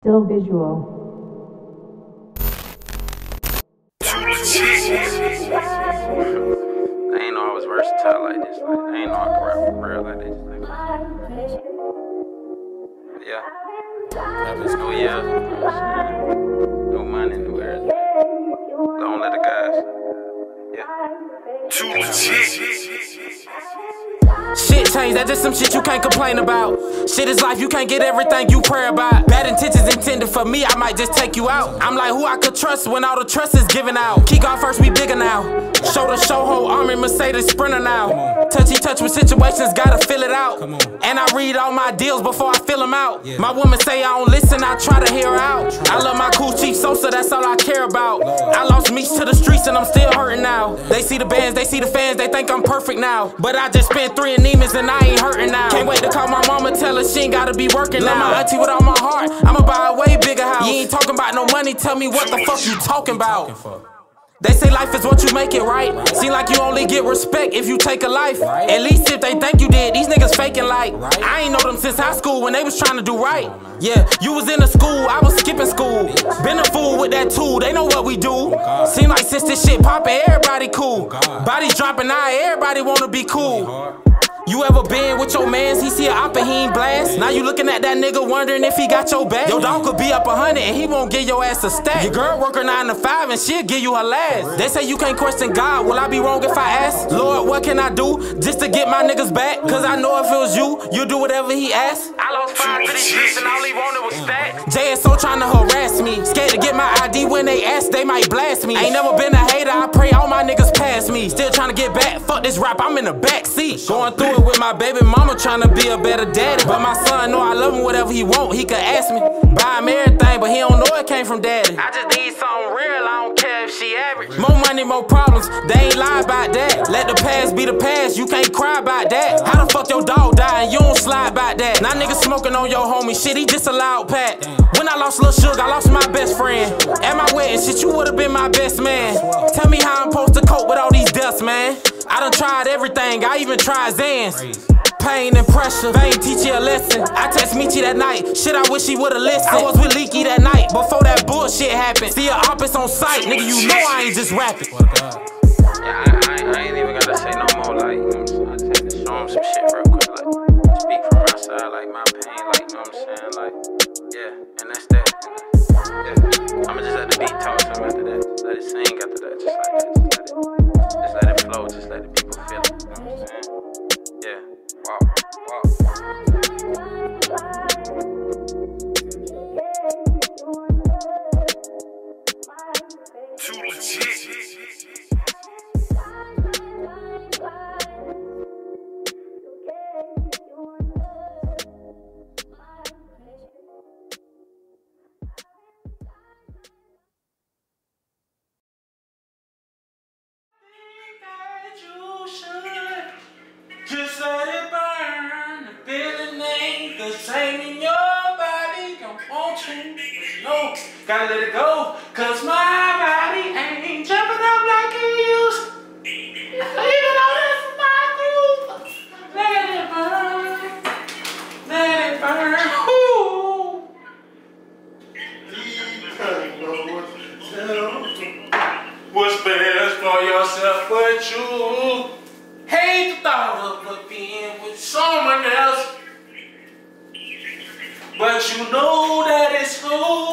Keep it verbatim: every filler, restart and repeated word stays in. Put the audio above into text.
Still visual. I ain't know I was versatile like this. Like, I ain't know I could rap for real like this. Like, yeah. New year. New money, new everything. Don't let the guys. Yeah. Too legit. Shit changed, that's just some shit you can't complain about. Shit is life, you can't get everything you pray about. Bad intentions intended for me, I might just take you out. I'm like who I could trust when all the trust is given out. Kick off first, we bigger now. Shoulder, show, whole army, Mercedes Sprinter now. Touchy touch with situations, gotta fill it out. And I read all my deals before I fill them out. My woman say I don't listen, I try to hear her out. I love my cool Chief Sosa, that's all I care about. I lost meats to the streets and I'm still hurting now. They see the bands, they see the fans, they think I'm perfect now. But I just spent three anemas and I ain't hurting now. Can't wait to call my mama, tell her she ain't gotta be working now. My auntie with all my heart, I'ma buy a way bigger house. You ain't talking about no money, tell me what the fuck you talking about. They say life is what you make it, right? Seem like you only get respect if you take a life. At least if they think you did, these niggas faking like. I ain't know them since high school when they was trying to do right. Yeah, you was in the school, I was skipping school. Been a fool with that tool, they know what we do. Seem like since this shit poppin', everybody cool. Bodies dropping out, everybody wanna be cool. You ever been with your mans, he see a op and he ain't blast? Now you looking at that nigga wondering if he got your back? Your dog could be up a hundred and he won't give your ass a stack. Your girl work her nine to five and she'll give you her last. They say you can't question God, will I be wrong if I ask? Lord, what can I do just to get my niggas back? Cause I know if it was you, you'll do whatever he asks. I lost five to these streets and all he wanted was stack. J S O trying to harass me, scared to get my I D when they ask, they might blast me. Ain't never been a hater, I pray all my niggas pass me. Still trying to get back, fuck this rap, I'm in the back seat. Going through with my baby mama trying to be a better daddy. But my son know I love him, whatever he want, he could ask me. Buy him everything, but he don't know it came from daddy. I just need something real, I don't care if she average. More money, more problems, they ain't lie about that. Let the past be the past, you can't cry about that. How the fuck your dog die and you don't slide about that? Now niggas smoking on your homie, shit, he just a loud pack. When I lost Lil Suge, I lost my best friend. At my wedding, shit, you would've been my best man. Tell me how I'm supposed to cope with all these deaths, man. I done tried everything, I even tried Zans. Pain and pressure, they ain't teach you a lesson. I text Michi that night, shit I wish he would've listened. I was with Leaky that night, before that bullshit happened. See a opus on sight, nigga, you know I ain't just rapping. Yeah, I, I, I ain't even gotta say no more, like, you know what I'm saying? I just had to show him some shit real quick, like, speak from my side, like, my pain, like, you know what I'm saying? Like, yeah, and that's that. Yeah, I'ma just let the beat talk to him after that. Just let it sing after that, just like that. Just let it, just let it flow, just let the people feel it, you know what I'm saying? Yeah, wow, wow. Too legit. Just let it burn, the feeling ain't the same in your body. Don't want you, no, gotta let it go, cause my body ain't jumping up like it used to. Even though this is my groove, let it burn, let it burn. Ooh. What's best for yourself but you? Hate the thought of being with someone else, but you know that it's who.